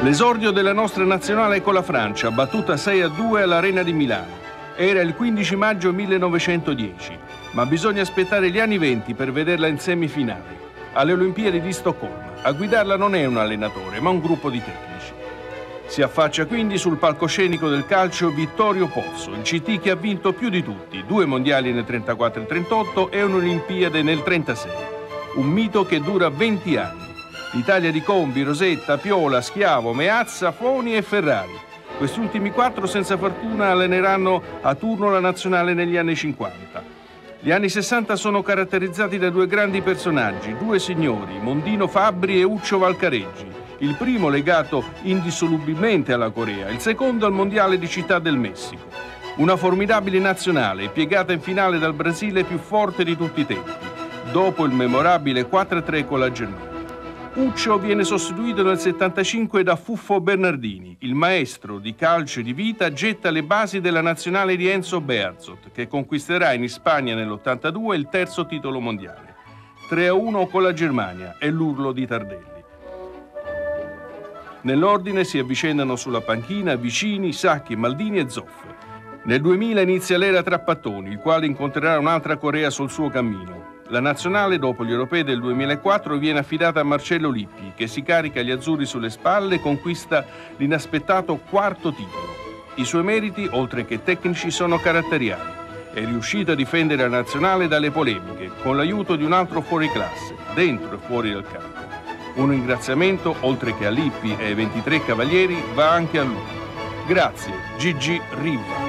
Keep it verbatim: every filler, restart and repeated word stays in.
L'esordio della nostra nazionale con la Francia, battuta sei a due all'Arena di Milano. Era il quindici maggio millenovecentodieci, ma bisogna aspettare gli anni venti per vederla in semifinale, alle Olimpiadi di Stoccolma. A guidarla non è un allenatore, ma un gruppo di tecnici. Si affaccia quindi sul palcoscenico del calcio Vittorio Pozzo, il C T che ha vinto più di tutti, due mondiali nel trentaquattro e trentotto e un'Olimpiade nel trentasei. Un mito che dura venti anni. L'Italia di Combi, Rosetta, Piola, Schiavo, Meazza, Foni e Ferrari. Questi ultimi quattro senza fortuna alleneranno a turno la nazionale negli anni cinquanta. Gli anni sessanta sono caratterizzati da due grandi personaggi, due signori, Mondino Fabbri e Uccio Valcareggi. Il primo legato indissolubilmente alla Corea, il secondo al Mondiale di Città del Messico. Una formidabile nazionale, piegata in finale dal Brasile più forte di tutti i tempi, dopo il memorabile quattro a tre con la Germania. Uccio viene sostituito nel settantacinque da Fuffo Bernardini. Il maestro di calcio e di vita getta le basi della nazionale di Enzo Bearzot, che conquisterà in Spagna nell'ottantadue il terzo titolo mondiale. tre a uno con la Germania è l'urlo di Tardelli. Nell'ordine si avvicendano sulla panchina Vicini, Sacchi, Maldini e Zoffe. Nel duemila inizia l'era Trapattoni, il quale incontrerà un'altra Corea sul suo cammino. La nazionale, dopo gli europei del duemilaquattro, viene affidata a Marcello Lippi, che si carica gli azzurri sulle spalle e conquista l'inaspettato quarto titolo. I suoi meriti, oltre che tecnici, sono caratteriali. È riuscito a difendere la nazionale dalle polemiche, con l'aiuto di un altro fuoriclasse, dentro e fuori dal campo. Un ringraziamento, oltre che a Lippi e ai ventitré cavalieri, va anche a lui. Grazie, Gigi Riva.